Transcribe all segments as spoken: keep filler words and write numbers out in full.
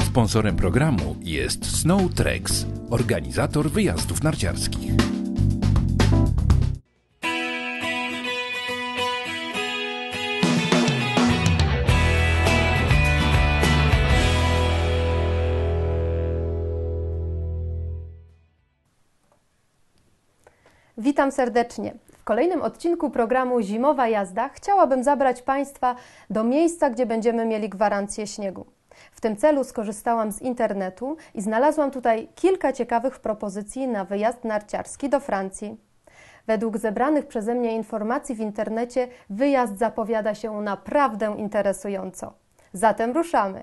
Sponsorem programu jest Snow Treks, organizator wyjazdów narciarskich. Witam serdecznie. W kolejnym odcinku programu Zimowa jazda chciałabym zabrać Państwa do miejsca, gdzie będziemy mieli gwarancję śniegu. W tym celu skorzystałam z internetu i znalazłam tutaj kilka ciekawych propozycji na wyjazd narciarski do Francji. Według zebranych przeze mnie informacji w internecie wyjazd zapowiada się naprawdę interesująco. Zatem ruszamy!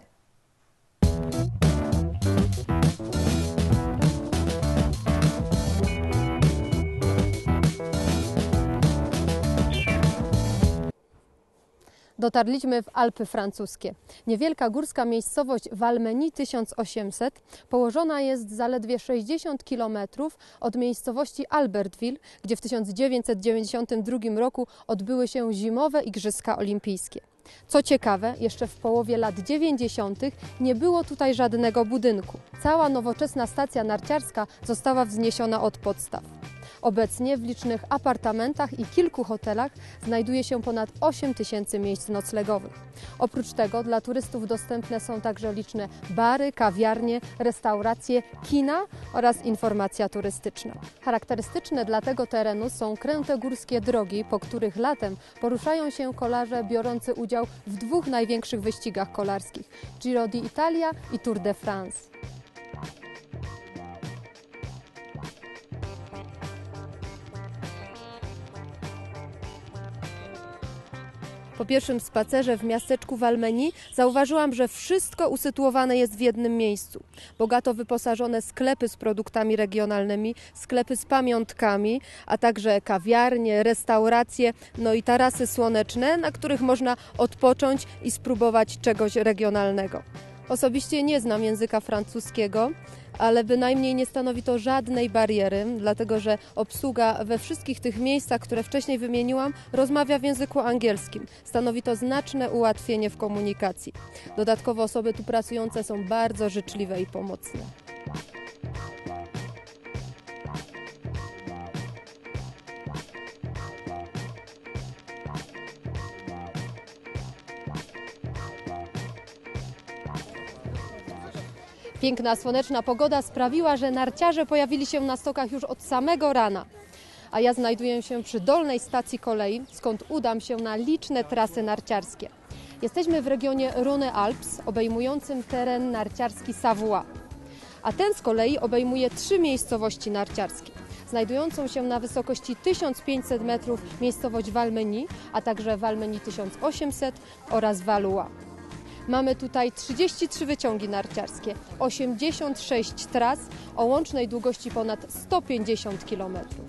Dotarliśmy w Alpy francuskie. Niewielka górska miejscowość Valmeny tysiąc osiemset położona jest zaledwie sześćdziesiąt kilometrów od miejscowości Albertville, gdzie w tysiąc dziewięćset dziewięćdziesiątym drugim roku odbyły się zimowe Igrzyska Olimpijskie. Co ciekawe, jeszcze w połowie lat dziewięćdziesiątych nie było tutaj żadnego budynku. Cała nowoczesna stacja narciarska została wzniesiona od podstaw. Obecnie w licznych apartamentach i kilku hotelach znajduje się ponad osiem tysięcy miejsc noclegowych. Oprócz tego dla turystów dostępne są także liczne bary, kawiarnie, restauracje, kina oraz informacja turystyczna. Charakterystyczne dla tego terenu są kręte górskie drogi, po których latem poruszają się kolarze biorący udział w dwóch największych wyścigach kolarskich – Giro d'Italia i Tour de France. Po pierwszym spacerze w miasteczku Valmeny zauważyłam, że wszystko usytuowane jest w jednym miejscu. Bogato wyposażone sklepy z produktami regionalnymi, sklepy z pamiątkami, a także kawiarnie, restauracje, no i tarasy słoneczne, na których można odpocząć i spróbować czegoś regionalnego. Osobiście nie znam języka francuskiego, ale bynajmniej nie stanowi to żadnej bariery, dlatego że obsługa we wszystkich tych miejscach, które wcześniej wymieniłam, rozmawia w języku angielskim. Stanowi to znaczne ułatwienie w komunikacji. Dodatkowo osoby tu pracujące są bardzo życzliwe i pomocne. Piękna, słoneczna pogoda sprawiła, że narciarze pojawili się na stokach już od samego rana. A ja znajduję się przy dolnej stacji kolei, skąd udam się na liczne trasy narciarskie. Jesteśmy w regionie Rhône-Alpes, obejmującym teren narciarski Savoie. A ten z kolei obejmuje trzy miejscowości narciarskie. Znajdującą się na wysokości tysiąc pięćset metrów miejscowość Valmeny, a także Valmeny tysiąc osiemset oraz Valois. Mamy tutaj trzydzieści trzy wyciągi narciarskie, osiemdziesiąt sześć tras o łącznej długości ponad sto pięćdziesiąt kilometrów.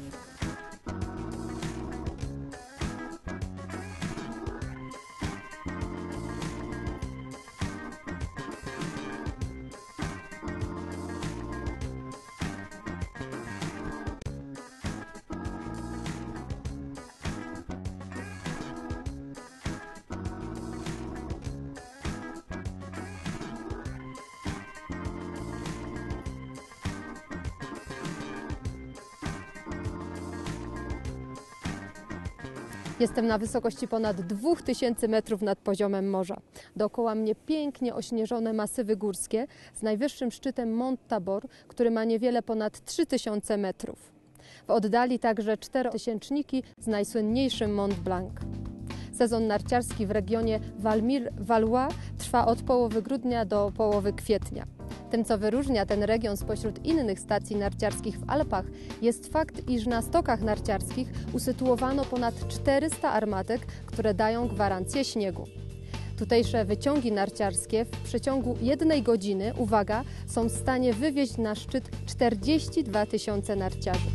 Jestem na wysokości ponad dwóch tysięcy metrów nad poziomem morza. Dookoła mnie pięknie ośnieżone masywy górskie z najwyższym szczytem Mont Tabor, który ma niewiele ponad trzy tysiące metrów. W oddali także czterotysięczniki z najsłynniejszym Mont Blanc. Sezon narciarski w regionie Valmir-Valois trwa od połowy grudnia do połowy kwietnia. Tym, co wyróżnia ten region spośród innych stacji narciarskich w Alpach, jest fakt, iż na stokach narciarskich usytuowano ponad czterysta armatek, które dają gwarancję śniegu. Tutejsze wyciągi narciarskie w przeciągu jednej godziny, uwaga, są w stanie wywieźć na szczyt czterdzieści dwa tysiące narciarzy.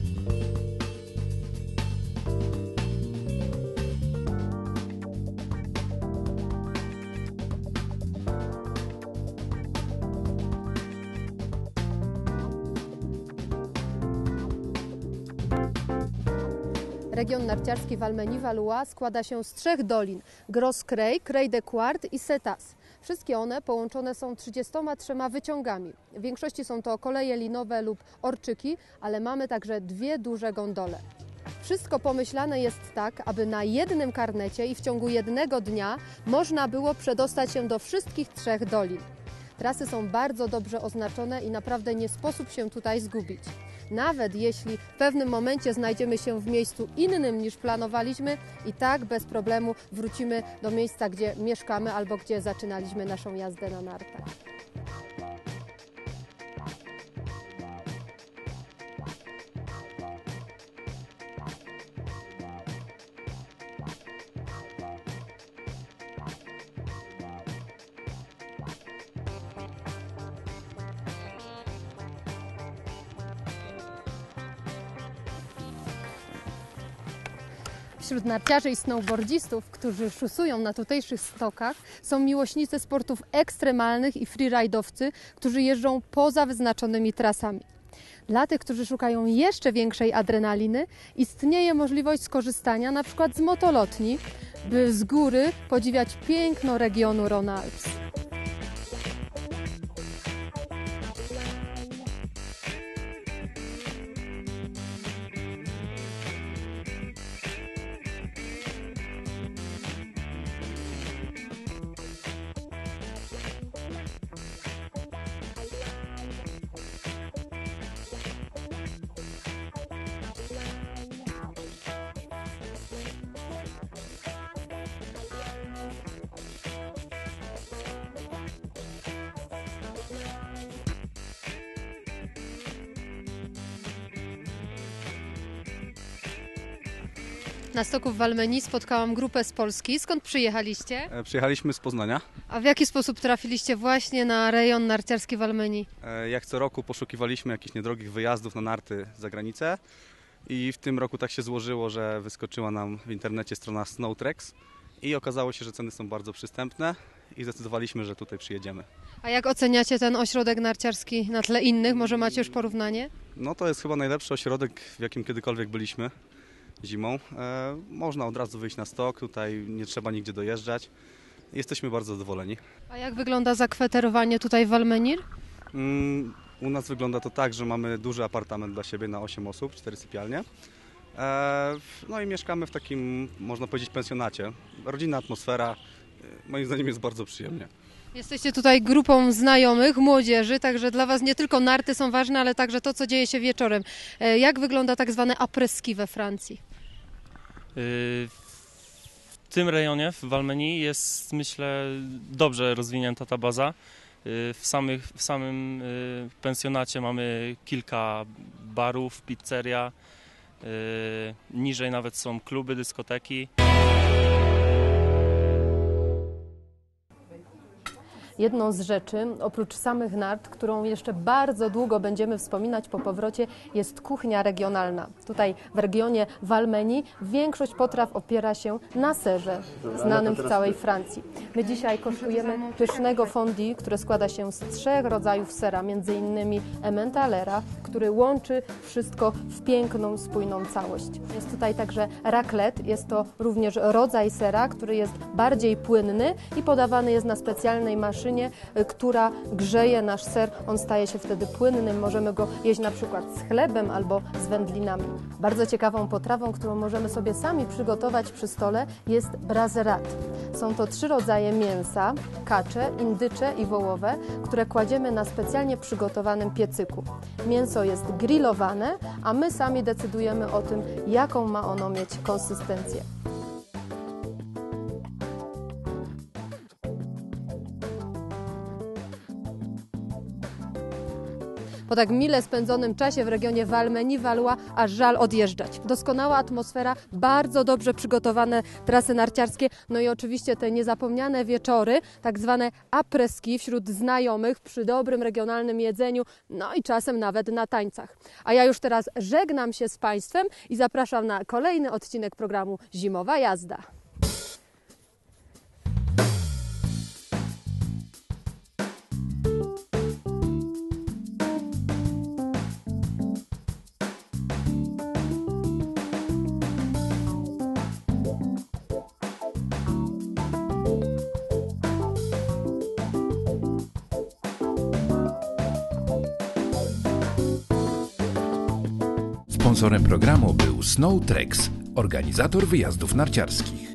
Region narciarski Valmeny-Valois składa się z trzech dolin – Gros Creil, Creil de Quart i Cetas. Wszystkie one połączone są trzydziestoma trzema wyciągami. W większości są to koleje linowe lub orczyki, ale mamy także dwie duże gondole. Wszystko pomyślane jest tak, aby na jednym karnecie i w ciągu jednego dnia można było przedostać się do wszystkich trzech dolin. Trasy są bardzo dobrze oznaczone i naprawdę nie sposób się tutaj zgubić. Nawet jeśli w pewnym momencie znajdziemy się w miejscu innym niż planowaliśmy, i tak bez problemu wrócimy do miejsca, gdzie mieszkamy albo gdzie zaczynaliśmy naszą jazdę na nartach. Wśród narciarzy i snowboardzistów, którzy szusują na tutejszych stokach, są miłośnicy sportów ekstremalnych i freeridowcy, którzy jeżdżą poza wyznaczonymi trasami. Dla tych, którzy szukają jeszcze większej adrenaliny, istnieje możliwość skorzystania na przykład z motolotni, by z góry podziwiać piękno regionu Rhône-Alpes. Na stoku w Valmeni spotkałam grupę z Polski. Skąd przyjechaliście? E, Przyjechaliśmy z Poznania. A w jaki sposób trafiliście właśnie na rejon narciarski Valmeni? E, Jak co roku poszukiwaliśmy jakichś niedrogich wyjazdów na narty za granicę i w tym roku tak się złożyło, że wyskoczyła nam w internecie strona Snowtrex i okazało się, że ceny są bardzo przystępne i zdecydowaliśmy, że tutaj przyjedziemy. A jak oceniacie ten ośrodek narciarski na tle innych? Może macie już porównanie? No to jest chyba najlepszy ośrodek, w jakim kiedykolwiek byliśmy zimą. E, można od razu wyjść na stok, tutaj nie trzeba nigdzie dojeżdżać. Jesteśmy bardzo zadowoleni. A jak wygląda zakwaterowanie tutaj w Valmeni? Mm, u nas wygląda to tak, że mamy duży apartament dla siebie na osiem osób, cztery sypialnie. E, no i mieszkamy w takim, można powiedzieć, pensjonacie. Rodzinna atmosfera, e, moim zdaniem jest bardzo przyjemnie. Jesteście tutaj grupą znajomych, młodzieży, także dla Was nie tylko narty są ważne, ale także to, co dzieje się wieczorem. E, Jak wygląda tak zwane après-ski we Francji? W tym rejonie, w Valmeni, jest, myślę, dobrze rozwinięta ta baza. W, samych, w samym pensjonacie mamy kilka barów, pizzeria, niżej nawet są kluby, dyskoteki. Jedną z rzeczy, oprócz samych nart, którą jeszcze bardzo długo będziemy wspominać po powrocie, jest kuchnia regionalna. Tutaj w regionie Valmeni większość potraw opiera się na serze, znanym w całej Francji. My dzisiaj kosztujemy pysznego fondue, które składa się z trzech rodzajów sera, między innymi Emmentalera, który łączy wszystko w piękną, spójną całość. Jest tutaj także raclette, jest to również rodzaj sera, który jest bardziej płynny i podawany jest na specjalnej maszynie, która grzeje nasz ser. On staje się wtedy płynnym. Możemy go jeść na przykład z chlebem albo z wędlinami. Bardzo ciekawą potrawą, którą możemy sobie sami przygotować przy stole, jest braserat. Są to trzy rodzaje mięsa: kacze, indycze i wołowe, które kładziemy na specjalnie przygotowanym piecyku. Mięso jest grillowane, a my sami decydujemy o tym, jaką ma ono mieć konsystencję. Po tak mile spędzonym czasie w regionie Valmeni-Valois aż żal odjeżdżać. Doskonała atmosfera, bardzo dobrze przygotowane trasy narciarskie, no i oczywiście te niezapomniane wieczory, tak zwane après-ski wśród znajomych przy dobrym regionalnym jedzeniu, no i czasem nawet na tańcach. A ja już teraz żegnam się z Państwem i zapraszam na kolejny odcinek programu Zimowa Jazda. Sponsorem programu był Snowtrex, organizator wyjazdów narciarskich.